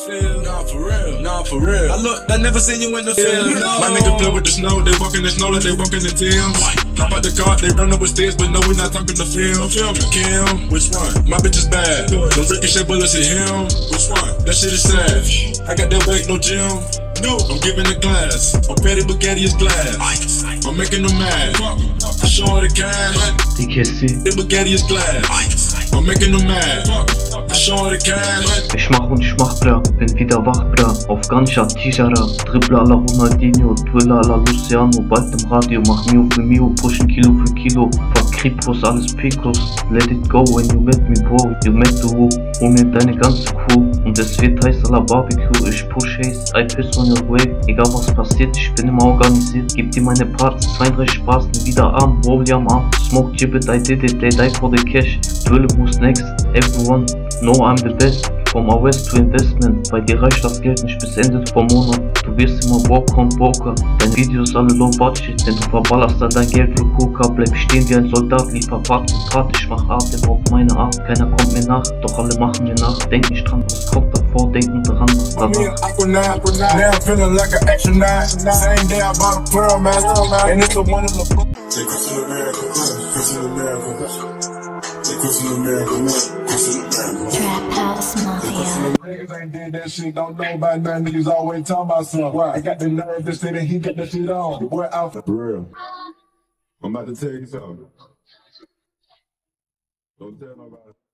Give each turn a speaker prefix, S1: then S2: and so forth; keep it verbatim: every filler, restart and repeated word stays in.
S1: field. Nah, for real. Nah, for real. I look, I never seen you in the field. No. My niggas play with the snow, they walk in the snow like they walk in the Tim's. Hop out the car, they run up with stairs, but no, we not talking the film. Film, Kim, which one? My bitch is bad. No ricochet bullets hit him. Which one? That shit is sad. I got that weight, no gym. No, I'm giving the glass. I'm petty spaghetti is glass. I'm making them mad. I show her the cash.
S2: Die Kiste.
S1: The spaghetti is glass. I'm making them mad. I show her the cash.
S2: Ich mach und ich mach, bra. Bin wieder wach, bra. Auf Ganscha, Tijara. Dribbler à la Ronaldinho. Twiller à la Luciano. Bald im Radio. Mach Mio für Mio. Pushen Kilo für Kilo. Fuck Kripos, alles Picos. Let it go when you met me, bro. You met the who. Hol mir deine ganze Crew. Und es wird heiß à la Barbecue. Ich push haze. I piss on your way. Egal was passiert, ich bin immer organisiert. Gib dir meine Parts. zweiunddreißig Spaß. Wieder arm. Rolli am Arm. Smoke Gibbet, I did it. They die for the cash. Twille who's next. Everyone. No, I'm the best. From our West to Investment. Bei dir reicht das Geld nicht bis Ende vom Monat. Du wirst immer Broker und Broker. Deine Videos alle low budget. Wenn du verballerst dann dein Geld für Coca. Bleib stehen wie ein Soldat. Liefer Part und Part. Ich mach Atem auf meine Art. Keiner kommt mir nach. Doch alle machen mir nach. Denk nicht dran, was kommt davor. Denken daran, was danach.
S3: Now I'm feeling like an action nine. Same day I bought a pearl master. And it's a one in the book. Take us to America. Take to America. Take us to America.
S4: Trap House Mafia.
S3: Niggas ain't did that shit, don't know about nothing. Niggas always talking about something. Why? I got the nerve to say that he got that shit on. The boy out for real. I'm about to tell you something. Don't tell nobody.